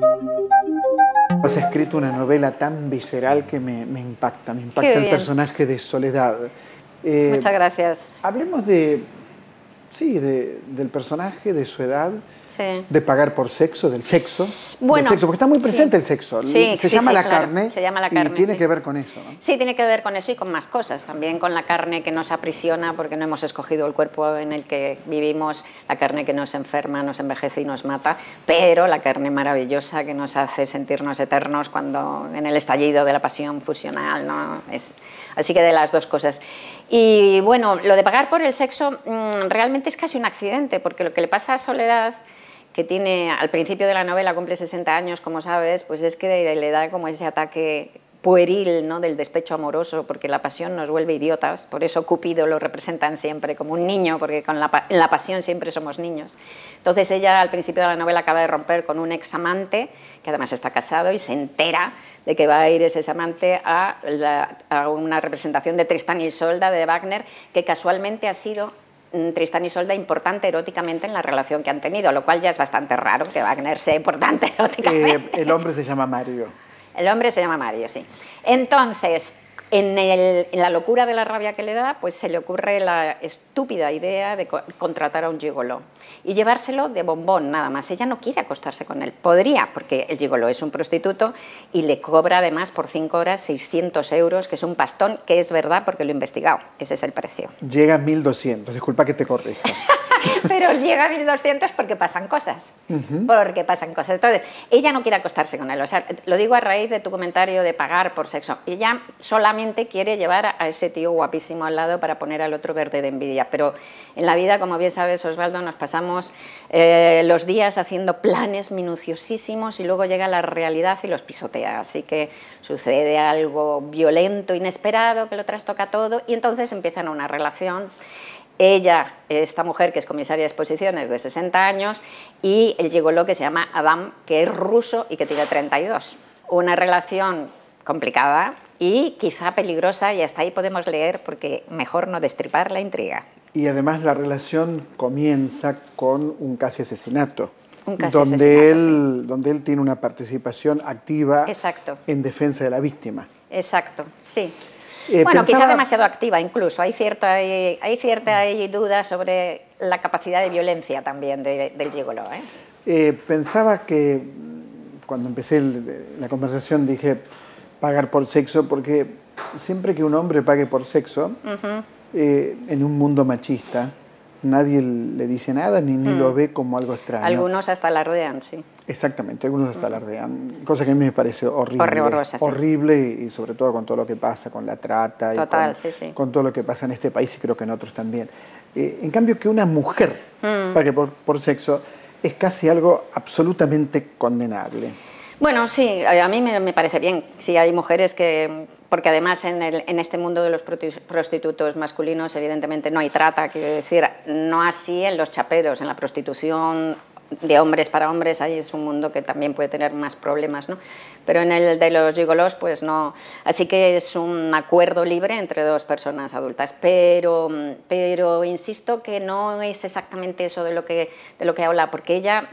Has escrito una novela tan visceral que me impacta el personaje de Soledad. Muchas gracias. Hablemos del personaje, de su edad, sí. de pagar por sexo, del sexo. Bueno, del sexo, porque está muy presente el sexo. Sí, se llama la claro, carne. Se llama la carne. Y tiene que ver con eso, ¿no? Sí, tiene que ver con eso y con más cosas. También con la carne que nos aprisiona porque no hemos escogido el cuerpo en el que vivimos, la carne que nos enferma, nos envejece y nos mata, pero la carne maravillosa que nos hace sentirnos eternos cuando en el estallido de la pasión fusional, ¿no? Así que de las dos cosas. Y bueno, lo de pagar por el sexo realmente es casi un accidente, porque lo que le pasa a Soledad, que tiene al principio de la novela, cumple 60 años, como sabes, pues es que le da como ese ataque pueril, ¿no?, del despecho amoroso, porque la pasión nos vuelve idiotas. Por eso Cupido lo representan siempre como un niño, porque en la pasión siempre somos niños. Entonces ella al principio de la novela acaba de romper con un examante, que además está casado, y se entera de que va a ir ese examante a una representación de Tristán y Isolda de Wagner, que casualmente ha sido Tristán y Isolda importante eróticamente en la relación que han tenido, lo cual ya es bastante raro que Wagner sea importante eróticamente. El hombre se llama Mario. El hombre se llama Mario, sí. Entonces, en la locura de la rabia que le da, pues se le ocurre la estúpida idea de contratar a un gigoló y llevárselo de bombón, nada más. Ella no quiere acostarse con él. Podría, porque el gigoló es un prostituto y le cobra además por 5 horas 600 euros, que es un pastón, que es verdad porque lo he investigado. Ese es el precio. Llega a 1.200, disculpa que te corrija. Pero llega a 1.200 porque pasan cosas. Porque pasan cosas. Entonces, ella no quiere acostarse con él. O sea, lo digo a raíz de tu comentario de pagar por sexo. Ella solamente quiere llevar a ese tío guapísimo al lado para poner al otro verde de envidia. Pero en la vida, como bien sabes, Osvaldo, nos pasamos los días haciendo planes minuciosísimos y luego llega la realidad y los pisotea. Así que sucede algo violento, inesperado, que lo trastoca todo y entonces empiezan una relación. Ella, esta mujer que es comisaria de exposiciones de 60 años y el gigoló que se llama Adam, que es ruso y que tiene 32. Una relación complicada y quizá peligrosa, y hasta ahí podemos leer porque mejor no destripar la intriga. Y además la relación comienza con un casi asesinato. Donde él tiene una participación activa. Exacto. En defensa de la víctima. Exacto, sí. Bueno, quizá demasiado activa incluso. Hay cierta duda sobre la capacidad de violencia también del gigoló. Pensaba que cuando empecé la conversación dije pagar por sexo, porque siempre que un hombre pague por sexo, en un mundo machista, nadie le dice nada ni lo ve como algo extraño. Algunos hasta alardean, sí. Exactamente, algunos hasta alardean, cosa que a mí me parece horrible. Horrorosa, sí. Horrible y sobre todo con todo lo que pasa con la trata. Total, y con todo lo que pasa en este país y creo que en otros también. En cambio, que una mujer pague por sexo es casi algo absolutamente condenable. Bueno, sí, a mí me parece bien. Sí, hay mujeres que... Porque además en este mundo de los prostitutos masculinos evidentemente no hay trata, quiero decir, no así en los chaperos, en la prostitución de hombres para hombres, ahí es un mundo que también puede tener más problemas, ¿no? Pero en el de los gigolos, pues no. Así que es un acuerdo libre entre dos personas adultas, pero insisto que no es exactamente eso de lo que habla, porque ella...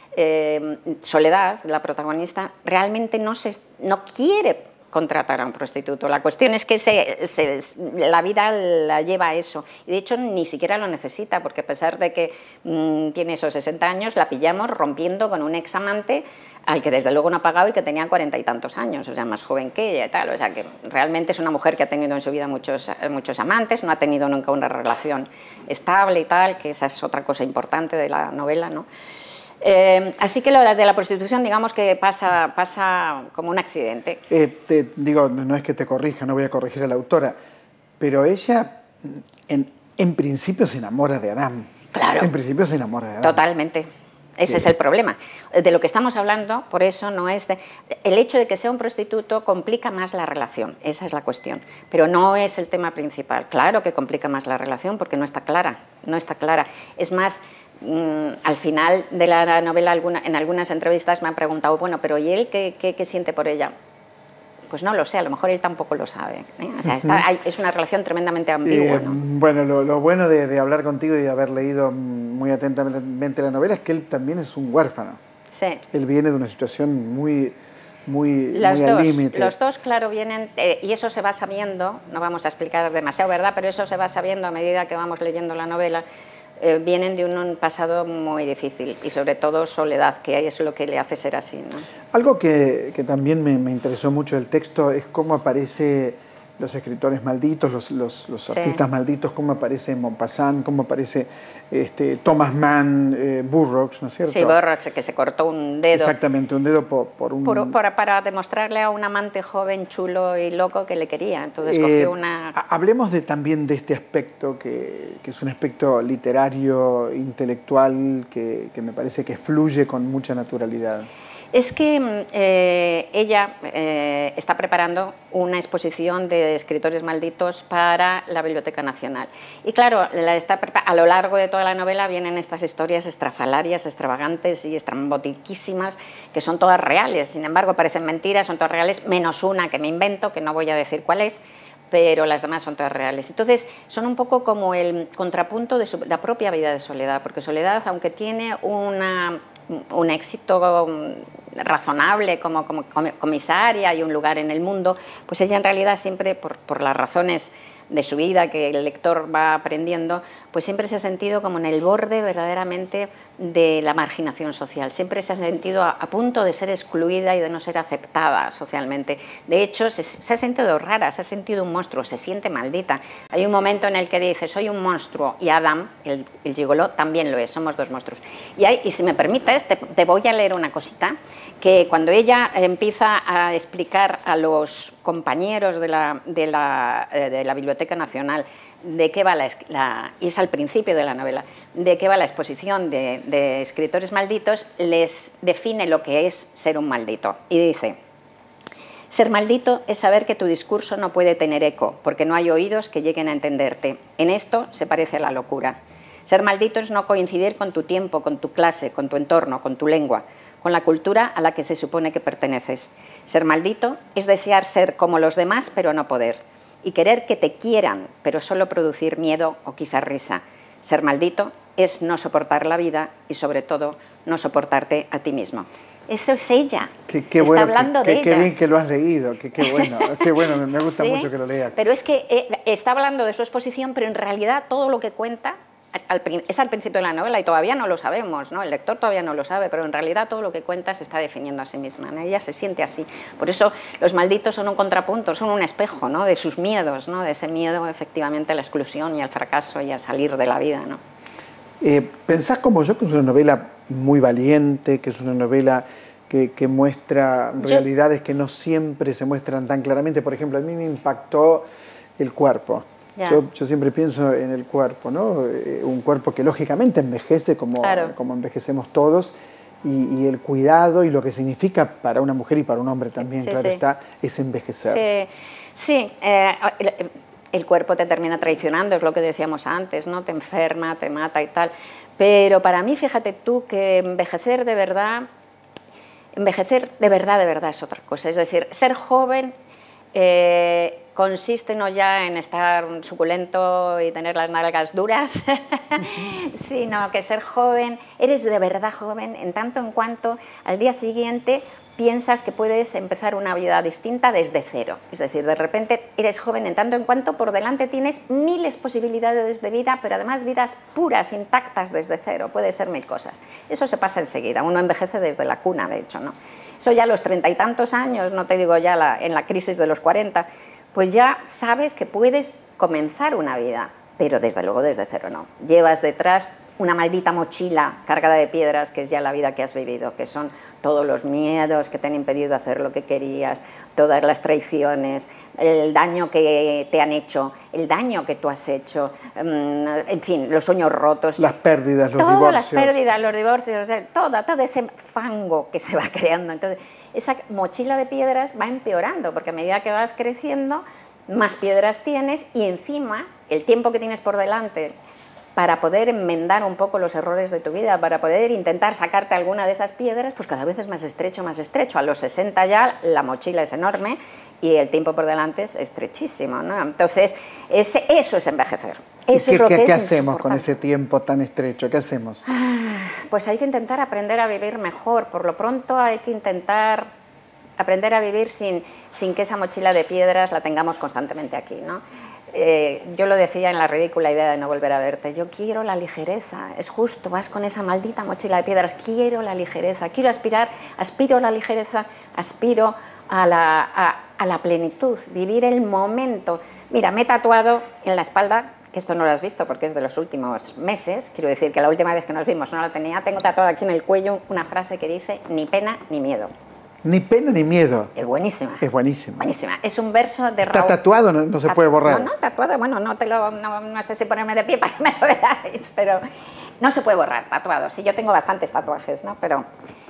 Soledad, la protagonista, realmente no quiere contratar a un prostituto. La cuestión es que la vida la lleva a eso. Y de hecho ni siquiera lo necesita, porque a pesar de que tiene esos 60 años, la pillamos rompiendo con un examante al que desde luego no ha pagado y que tenía 40 y tantos años, o sea, más joven que ella y tal. O sea, que realmente es una mujer que ha tenido en su vida muchos amantes, no ha tenido nunca una relación estable y tal, que esa es otra cosa importante de la novela, ¿no? Así que lo de la prostitución, digamos que pasa como un accidente. Te digo, no es que te corrija, no voy a corregir a la autora, pero ella en principio se enamora de Adam. Claro. En principio se enamora de Adam. Totalmente. Ese es el problema. De lo que estamos hablando, por eso no es... El hecho de que sea un prostituto complica más la relación, esa es la cuestión. Pero no es el tema principal. Claro que complica más la relación porque no está clara, no está clara. Es más... al final de la novela, en algunas entrevistas me han preguntado, bueno, pero ¿y él qué siente por ella? Pues no lo sé, a lo mejor él tampoco lo sabe. O sea, es una relación tremendamente ambigua, ¿no? Bueno, lo bueno de hablar contigo y de haber leído muy atentamente la novela es que él también es un huérfano. Sí. Él viene de una situación muy al límite. Los dos, claro, vienen, y eso se va sabiendo, no vamos a explicar demasiado, ¿verdad? Pero eso se va sabiendo a medida que vamos leyendo la novela. Vienen de un pasado muy difícil y sobre todo soledad, que es lo que le hace ser así, ¿no? Algo que también me interesó mucho del texto es cómo aparece los escritores malditos, los artistas malditos, cómo aparece Maupassant, cómo aparece Thomas Mann, Burroughs, ¿no es cierto? Sí, Burroughs, que se cortó un dedo. Exactamente, un dedo para demostrarle a un amante joven, chulo y loco que le quería. Entonces cogió una... Hablemos también de este aspecto, que es un aspecto literario, intelectual, que me parece que fluye con mucha naturalidad. Es que ella está preparando una exposición de escritores malditos para la Biblioteca Nacional. Y claro, a lo largo de toda la novela vienen estas historias estrafalarias, extravagantes y estrambotiquísimas, que son todas reales. Sin embargo, parecen mentiras, son todas reales, menos una que me invento, que no voy a decir cuál es, pero las demás son todas reales. Entonces, son un poco como el contrapunto de la propia vida de Soledad, porque Soledad, aunque tiene un éxito razonable como comisaria y un lugar en el mundo, pues ella en realidad siempre, por las razones de su vida que el lector va aprendiendo, pues siempre se ha sentido como en el borde verdaderamente de la marginación social, siempre se ha sentido a punto de ser excluida y de no ser aceptada socialmente. De hecho, se ha sentido rara, se ha sentido un monstruo, se siente maldita. Hay un momento en el que dice, soy un monstruo, y Adam, el gigoló, también lo es, somos dos monstruos. Y si me permites, te voy a leer una cosita, que cuando ella empieza a explicar a los compañeros de la Biblioteca Nacional de qué va y es al principio de la novela, de qué va la exposición de escritores malditos, les define lo que es ser un maldito. Y dice, ser maldito es saber que tu discurso no puede tener eco, porque no hay oídos que lleguen a entenderte. En esto se parece a la locura. Ser maldito es no coincidir con tu tiempo, con tu clase, con tu entorno, con tu lengua, con la cultura a la que se supone que perteneces. Ser maldito es desear ser como los demás, pero no poder. Y querer que te quieran, pero solo producir miedo o quizá risa. Ser maldito es no soportar la vida y, sobre todo, no soportarte a ti mismo. Eso es ella. Está hablando de ella. Qué bien que lo has leído, qué bueno, me gusta mucho que lo leas. Pero es que está hablando de su exposición, pero en realidad todo lo que cuenta es al principio de la novela y todavía no lo sabemos, ¿no? El lector todavía no lo sabe, pero en realidad todo lo que cuenta se está definiendo a sí misma, ¿no? Ella se siente así. Por eso los malditos son un contrapunto, son un espejo, ¿no? De sus miedos, ¿no? De ese miedo efectivamente a la exclusión y al fracaso y a salir de la vida, ¿no? ¿Pensás como yo que es una novela muy valiente, que es una novela que muestra realidades que no siempre se muestran tan claramente? Por ejemplo, a mí me impactó el cuerpo. Yo siempre pienso en el cuerpo, ¿no? Un cuerpo que lógicamente envejece como envejecemos todos, y el cuidado y lo que significa para una mujer y para un hombre también, está, es envejecer. Sí, el cuerpo te termina traicionando, es lo que decíamos antes, ¿no? Te enferma, te mata y tal. Pero para mí, fíjate tú, que envejecer de verdad es otra cosa. Es decir, ser joven consiste no ya en estar suculento y tener las nalgas duras, sino que ser joven, eres de verdad joven en tanto en cuanto al día siguiente piensas que puedes empezar una vida distinta desde cero. Es decir, de repente eres joven en tanto en cuanto por delante tienes miles posibilidades de vida, pero además vidas puras, intactas desde cero. Puede ser mil cosas. Eso se pasa enseguida. Uno envejece desde la cuna, de hecho, ¿no? Eso ya a los 30 y tantos años, no te digo ya en la crisis de los 40, pues ya sabes que puedes comenzar una vida, pero desde luego desde cero no. Llevas detrás una maldita mochila cargada de piedras, que es ya la vida que has vivido, que son todos los miedos que te han impedido hacer lo que querías, todas las traiciones, el daño que te han hecho, el daño que tú has hecho, en fin, los sueños rotos. Las pérdidas, los divorcios. Todas las pérdidas, los divorcios, o sea, todo ese fango que se va creando. Entonces, esa mochila de piedras va empeorando, porque a medida que vas creciendo, más piedras tienes y encima el tiempo que tienes por delante para poder enmendar un poco los errores de tu vida, para poder intentar sacarte alguna de esas piedras, pues cada vez es más estrecho, más estrecho. A los 60 ya la mochila es enorme y el tiempo por delante es estrechísimo, ¿no? Entonces, eso es envejecer. Eso es lo que ¿Qué hacemos con ese tiempo tan estrecho? ¿Qué hacemos? pues hay que intentar aprender a vivir mejor. Por lo pronto hay que intentar aprender a vivir sin que esa mochila de piedras la tengamos constantemente aquí, ¿no? Yo lo decía en la ridícula idea de no volver a verte. Yo quiero la ligereza, es justo, vas con esa maldita mochila de piedras, quiero la ligereza, quiero aspiro a la ligereza, aspiro a la plenitud, vivir el momento. Mira, me he tatuado en la espalda, que esto no lo has visto porque es de los últimos meses, quiero decir que la última vez que nos vimos no la tenía, tengo tatuado aquí en el cuello una frase que dice: ni pena ni miedo. Ni pena ni miedo. Es buenísima. Es buenísima. Buenísima. Es un verso de Está Raúl. tatuado, no se puede borrar. No, tatuado, bueno, no sé si ponerme de pie para que me lo veáis, pero no se puede borrar, tatuado. Sí, yo tengo bastantes tatuajes, ¿no? Pero,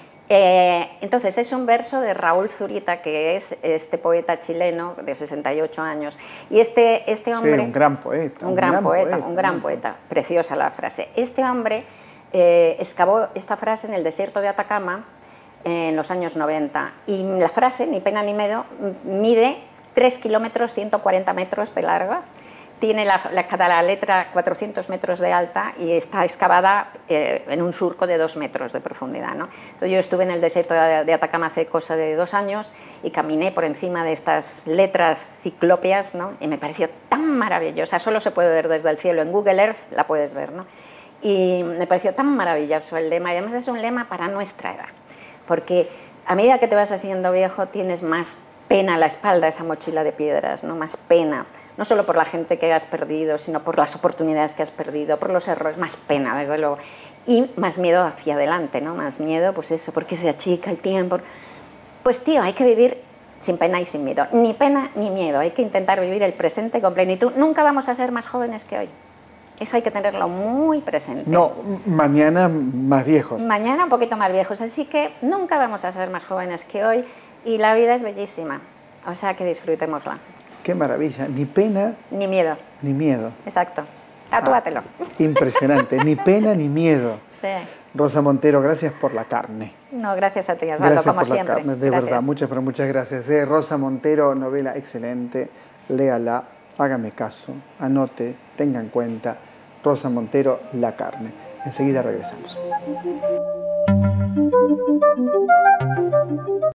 entonces, es un verso de Raúl Zurita, que es este poeta chileno de 68 años. Y este hombre... Sí, un gran poeta. Un gran poeta. Preciosa la frase. Este hombre excavó esta frase en el desierto de Atacama en los años 90. Y la frase, ni pena ni miedo, mide 3 kilómetros, 140 metros de larga. Tiene cada letra 400 metros de alta y está excavada en un surco de 2 metros de profundidad, ¿no? Entonces, yo estuve en el desierto de Atacama hace cosa de 2 años y caminé por encima de estas letras ciclópeas, ¿no? Y me pareció tan maravillosa. Solo se puede ver desde el cielo. En Google Earth la puedes ver, ¿no? Y me pareció tan maravilloso el lema. Y además es un lema para nuestra edad. Porque a medida que te vas haciendo viejo tienes más pena a la espalda, esa mochila de piedras, ¿no? Más pena, no solo por la gente que has perdido, sino por las oportunidades que has perdido, por los errores, más pena, desde luego, y más miedo hacia adelante, ¿no? Más miedo, pues eso, porque se achica el tiempo. Pues tío, hay que vivir sin pena y sin miedo, ni pena ni miedo, hay que intentar vivir el presente con plenitud. Nunca vamos a ser más jóvenes que hoy. Eso hay que tenerlo muy presente. No, mañana más viejos. Mañana un poquito más viejos, así que nunca vamos a ser más jóvenes que hoy y la vida es bellísima, o sea que disfrutémosla. Qué maravilla, ni pena... Ni miedo. Ni miedo. Exacto, tatúatelo. Impresionante, ni pena ni miedo. Sí. Rosa Montero, gracias por la carne. No, gracias a ti, Osvaldo, como siempre. Carne, de verdad, muchas gracias. Rosa Montero, novela excelente, léala, hágame caso, anote, tenga en cuenta. Rosa Montero, La carne. Enseguida regresamos.